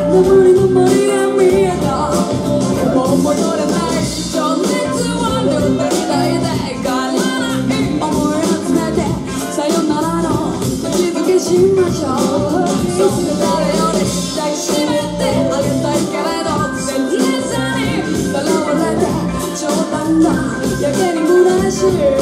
眠りの森が見えた。もう戻れない情熱は両手に抱いて帰らない思い集めてさよならの口づけしましょう。そして誰より抱きしめてあげたいけれど切れずに笑われて冗談だやけに虚しい